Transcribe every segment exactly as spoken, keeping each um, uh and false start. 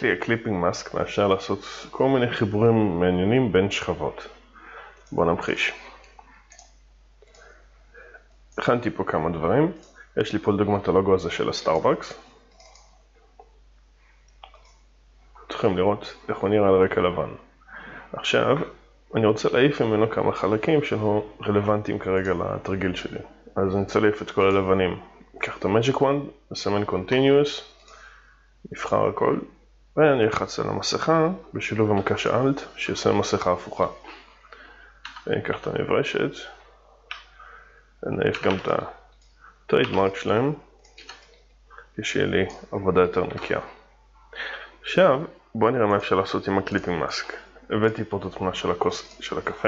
בכלי הקליפינג מאסק מאפשר לעשות כל מיני חיבורים מעניינים בין שכבות. בואו נמחיש. הכנתי פה כמה דברים. יש לי פה לדוגמה את הלוגו הזה של הסטארבקס. אתם יכולים לראות איך הוא נראה על רקע לבן. עכשיו, אני רוצה להעיף ממנו כמה חלקים שלא רלוונטיים כרגע לתרגיל שלי. אז אני רוצה להעיף את כל הלבנים. אקח את ה-Magic Wand, נסמן Continuous, נבחר הכל, ואני אלחץ על המסכה בשילוב המקש Alt, שיעשה מסכה הפוכה. ואני אקח את המברשת, ונעיף גם את ה-Trademark שלהם, כשיהיה לי עבודה יותר נקייה. עכשיו, בואו נראה מה אפשר לעשות עם הקליפינג מאסק. הבאתי פה את התמונה של הכוס של הקפה.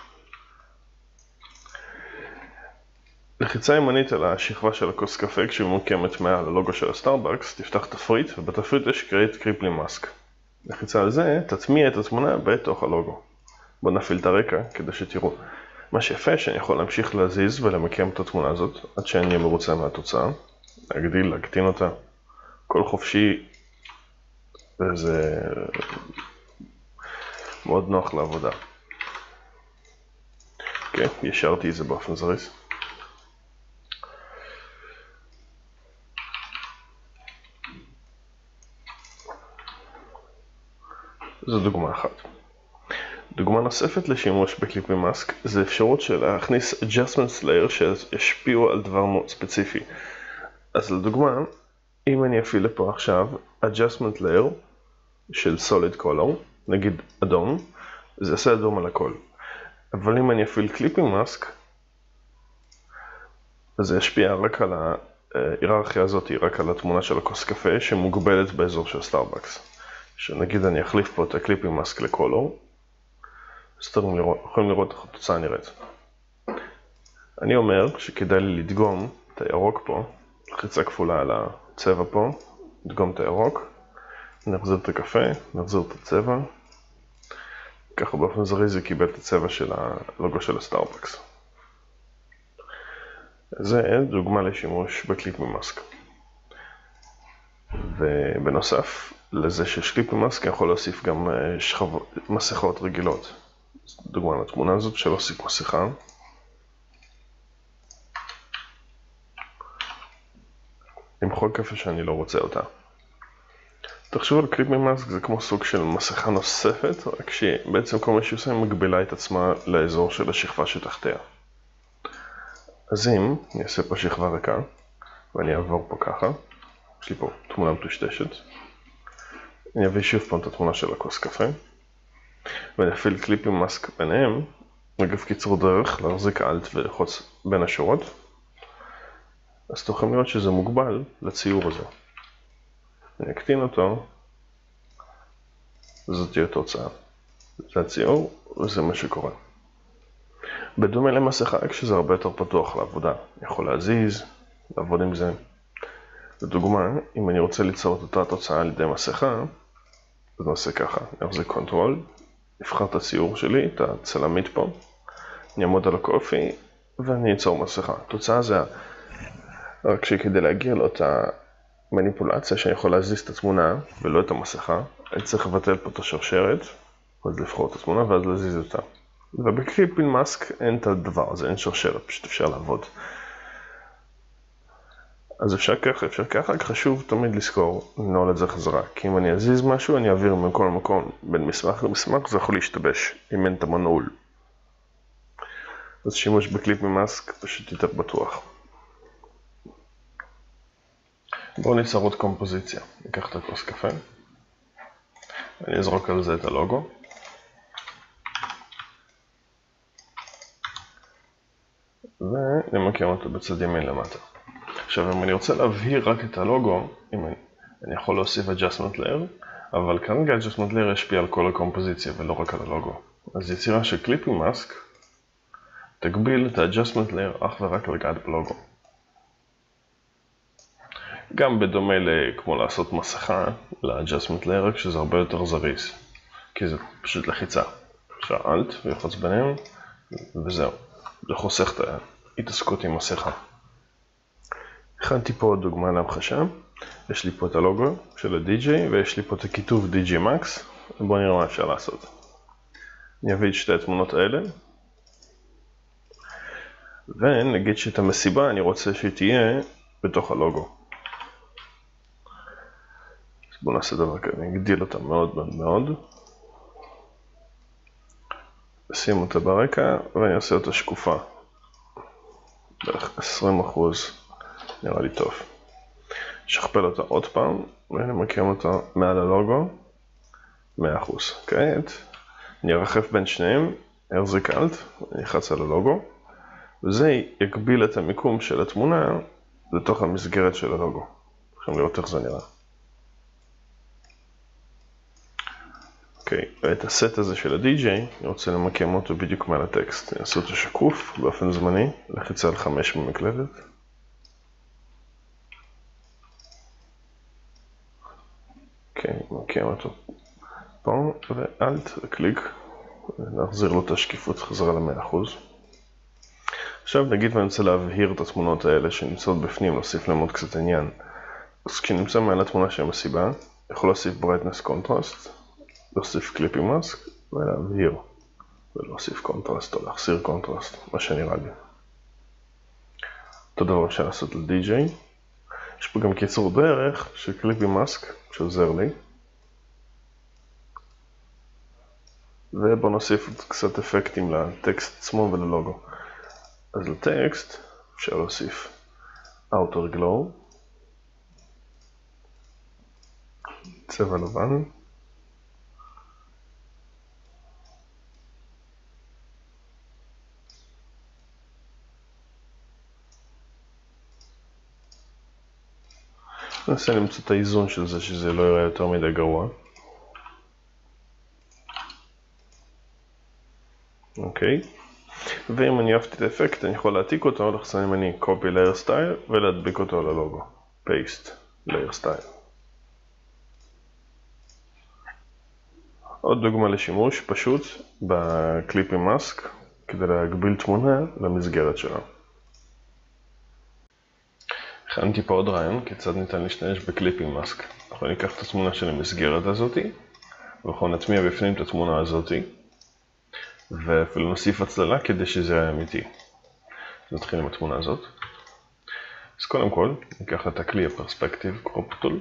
לחיצה ימנית על השכבה של הכוס קפה, כשהיא מוקמת מעל הלוגו של הסטארבקס, תפתח תפריט, ובתפריט יש Create Crippling Mask. לחיצה על זה, תטמיע את התמונה בתוך הלוגו. בואו נפעיל את הרקע כדי שתראו. מה שיפה שאני יכול להמשיך להזיז ולמקם את התמונה הזאת, עד שאני אהיה מרוצה מהתוצאה. להגדיל, להקטין אותה. כל חופשי, וזה מאוד נוח לעבודה. אוקיי, ישרתי את זה באופן זריז. זו דוגמה אחת. דוגמה נוספת לשימוש בקליפינג מאסק זה אפשרות של להכניס adjustment layer שישפיעו על דבר מאוד ספציפי. אז לדוגמה, אם אני אפעיל לפה עכשיו adjustment layer של solid color, נגיד אדום, זה יעשה אדום על הכל. אבל אם אני אפעיל קליפינג מאסק, אז זה ישפיע רק על ההיררכיה הזאת, רק על התמונה של הכוס קפה שמוגבלת באזור של סטארבקס. שנגיד אני אחליף פה את הקליפינג מאסק לקולור, אז אתם יכולים לראות איך התוצאה נראית. אני אומר שכדאי לי לדגום את הירוק פה, לחיצה כפולה על הצבע פה, לדגום את הירוק, נחזיר את הקפה, נחזיר את הצבע, ככה באופן זריז זה קיבל את הצבע של הלוגו של הסטארבקס. זה דוגמה לשימוש בקליפינג מאסק. ובנוסף לזה שיש קליפינג מאסק, אני יכול להוסיף גם שכבות, מסכות רגילות. דוגמה לתמונה הזאת של להוסיף מסכה. למחוק איפה שאני לא רוצה אותה. תחשבו על קליפינג מאסק, זה כמו סוג של מסכה נוספת, רק שבעצם כל מה שהיא עושה מגבילה את עצמה לאזור של השכבה שתחתיה. אז אם אני אעשה פה שכבה ריקה, ואני אעבור פה ככה, יש לי פה תמונה מטושטשת, אני אביא שוב פעם את התמונה של הכוס קפה, ואני אפעיל קליפינג מאסק ביניהם, אגב קיצור דרך, להחזיק אלט ולחוץ בין השורות, אז אתם יכולים לראות שזה מוגבל לציור הזה. אני אקטין אותו, זאת תהיה תוצאה. זה הציור, וזה מה שקורה. בדומה למסכה, כשזה הרבה יותר פתוח לעבודה. אני יכול להזיז, לעבוד עם זה. לדוגמה, אם אני רוצה ליצור את אותה תוצאה על ידי מסכה, אז נעשה ככה. אני אחזיק קונטרול, נבחר את הציור שלי, את הצלמית פה, אני אעמוד על הקופי, ואני אצור מסכה. התוצאה זה רק שכדי להגיע לאותה מניפולציה שאני יכול להזיז את התמונה ולא את המסכה, אני צריך לבטל פה את השרשרת, אז לבחור את התמונה ואז להזיז אותה. ובקליפינג מאסק אין את הדבר הזה, אין שרשרת, פשוט אפשר לעבוד. אז אפשר ככה, אפשר ככה, רק חשוב תמיד לזכור, לנעול את זה חזרה. כי אם אני אזיז משהו, אני אעביר מכל מקום בין מסמך למסמך, זה יכול להשתבש, אם אין את המנעול. אז שימוש בקליפינג מאסק פשוט יותר בטוח. בואו ניצור עוד קומפוזיציה. ניקח את הכוס קפה, אני אזרוק על זה את הלוגו. ונמקם אותו בצד ימין למטה. עכשיו, אם אני רוצה להבהיר רק את הלוגו, אם אני, אני יכול להוסיף adjustment layer, אבל כרגע adjustment layer ישפיע על כל הקומפוזיציה ולא רק על הלוגו. אז יצירה של קליפינג מאסק תגביל את ה-adjustment layer אך ורק לגעת בלוגו. גם בדומה כמו לעשות מסכה ל-adjustment layer, רק שזה הרבה יותר זריז, כי זה פשוט לחיצה. אפשר Alt ולחוץ ביניהם, וזהו. זה חוסך את ההתעסקות עם מסכה. הכנתי פה דוגמה להמחשה. יש לי פה את הלוגו של ה-די ג'יי ויש לי פה את הכיתוב די ג'יי Max. בואו נראה מה אפשר לעשות. אני אביא את שתי התמונות האלה. ונגיד שאת המסיבה אני רוצה שהיא תהיה בתוך הלוגו. אז בואו נעשה דבר כזה, אני אגדיל אותה מאוד מאוד מאוד. אשים אותה ברקע ואני אעשה אותה שקופה. בערך עשרים אחוז, נראה לי טוב. שכפל אותה עוד פעם ונמקם אותה מעל הלוגו. מאה אחוז. כעת אני ארחף בין שניהם, החזיק אלט, אני אלחץ על הלוגו. וזה יגביל את המיקום של התמונה לתוך המסגרת של הלוגו. יכולים לראות איך זה נראה. אוקיי, ואת הסט הזה של ה-די ג'יי, אני רוצה למקם אותו בדיוק מעל הטקסט. אני אעשה אותו שקוף באופן זמני, לחיצה על חמש במקלדת. אוקיי, נמקם אותו פה, ואלט וקליק, להחזיר לו את השקיפות חזרה ל-מאה אחוז. עכשיו נגיד ואני רוצה להבהיר את התמונות האלה שנמצאות בפנים, להוסיף להם עוד קצת עניין. אז כשנמצא מעל התמונה של המסיבה, יכול להוסיף brightness contrast, להוסיף clipping mask ולהבהיר. ולהוסיף קונטרסט או להחסיר קונטרסט, מה שנראה לי. אותו דבר אפשר לעשות ל-די ג'יי. יש פה גם קיצור דרך של clipping mask שעוזר לי. ובואו נוסיף קצת אפקטים לטקסט עצמו וללוגו. אז לטקסט אפשר להוסיף Outer Glow, צבע לבן, ננסה למצוא את האיזון של זה, שזה לא יראה יותר מדי גרוע. אוקיי. ואם אני אהבתי את האפקט, אני יכול להעתיק אותו, לחסן אם אני copy layer style ולהדביק אותו ללוגו. paste layer style. עוד דוגמה לשימוש פשוט בקליפים מאסק, כדי להגביל תמונה למסגרת שלה. הכנתי פה עוד רעיון, כיצד ניתן להשתמש בקליפים מאסק. אנחנו ניקח את התמונה של המסגרת הזאתי, ואנחנו נטמיע בפנים את התמונה הזאתי, ואפילו נוסיף הצללה כדי שזה יהיה אמיתי. נתחיל עם התמונה הזאת. אז קודם כל, ניקח את הכלי הפרספקטיב קרופ טול.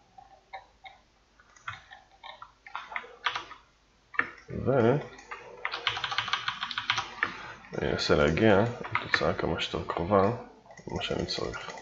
ואני אנסה להגיע לתוצאה כמה שיותר קרובה למה שאני צריך.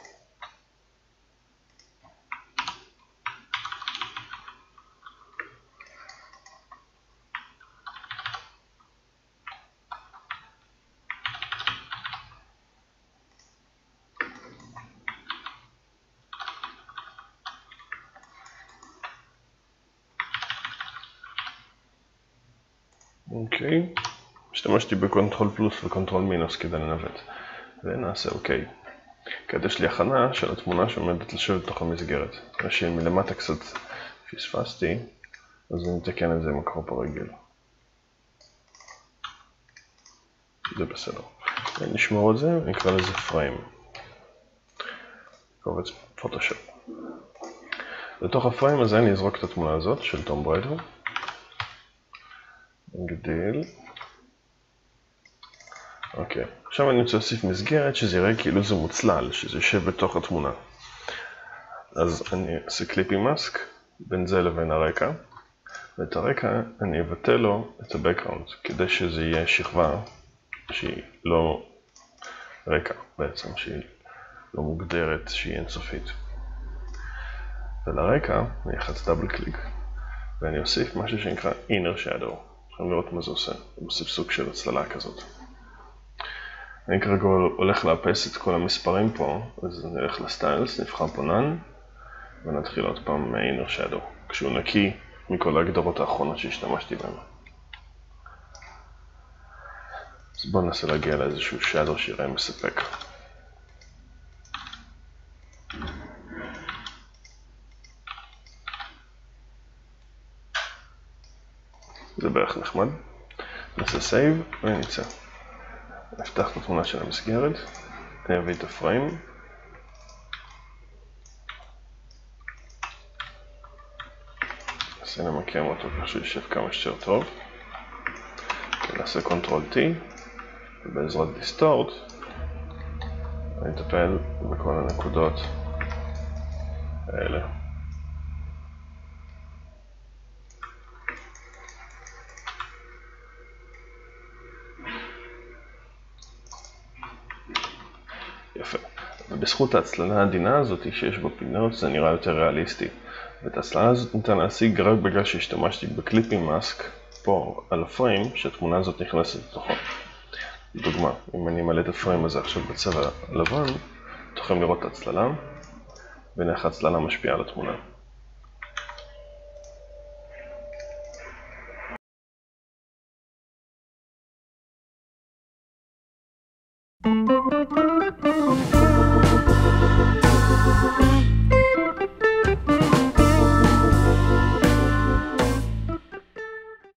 אוקיי, השתמשתי בקונטרול פלוס וקונטרול מינוס כדי לנווט. ונעשה אוקיי. כעת יש לי הכנה של התמונה שעומדת לשבת בתוך המסגרת. ראשי מלמטה קצת פספסתי, אז אני אתקן את זה עם הקרופ הרגיל. זה בסדר. נשמור את זה ונקרא לזה פריים. קובץ פוטושופ. לתוך הפריים הזה אני אזרוק את התמונה הזאת של תום בריידר. נגדיל. אוקיי, עכשיו אני רוצה להוסיף מסגרת שזה יראה כאילו זה מוצלל, שזה יושב בתוך התמונה. אז אני אעשה קליפים מאסק בין זה לבין הרקע, ואת הרקע אני אבטל לו את הבקראונד, כדי שזה יהיה שכבה שהיא לא רקע בעצם, שהיא לא מוגדרת, שהיא אינסופית. ולרקע אני אחץ דאבל קליק, ואני אוסיף משהו שנקרא inner shadow. יכולים לראות מה זה עושה, אני מוסיף סוג של הצללה כזאת. אני כרגע הולך לאפס את כל המספרים פה, אז נלך לסטיילס, נבחר פה none, ונתחיל עוד פעם מ-inner shadow, כשהוא נקי מכל ההגדרות האחרונות שהשתמשתי בהן. אז בואו ננסה להגיע לאיזשהו shadow שיראה מספק. זה בערך נחמד. נעשה סייב ונצא. נפתח את התמונה של המסגרת, אני אביא את הפריים. ננסה למקם אותו כך שהוא יישב כמה שיותר טוב. נעשה קונטרול T, ובעזרת דיסטורט אני אטפל בכל הנקודות האלה. יפה. ובזכות ההצללה העדינה הזאת שיש בפינות זה נראה יותר ריאליסטי. ואת ההצללה הזאת ניתן להשיג רק בגלל שהשתמשתי בקליפים מאסק פה על הפריים שהתמונה הזאת נכנסת לתוכו. לדוגמה, אם אני מעלה את הפריים הזה עכשיו בצבע לבן, תוכלם לראות את ההצללה, והנה איך ההצללה משפיעה על התמונה.